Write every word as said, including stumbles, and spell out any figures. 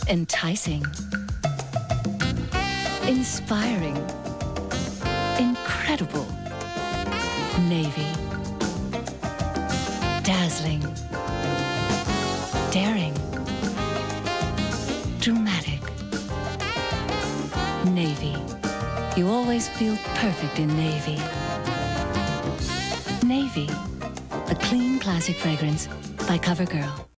Enticing. Inspiring. Incredible. Navy. Dazzling. Daring. Dramatic. Navy. You always feel perfect in navy. Navy. A clean, classic fragrance by CoverGirl.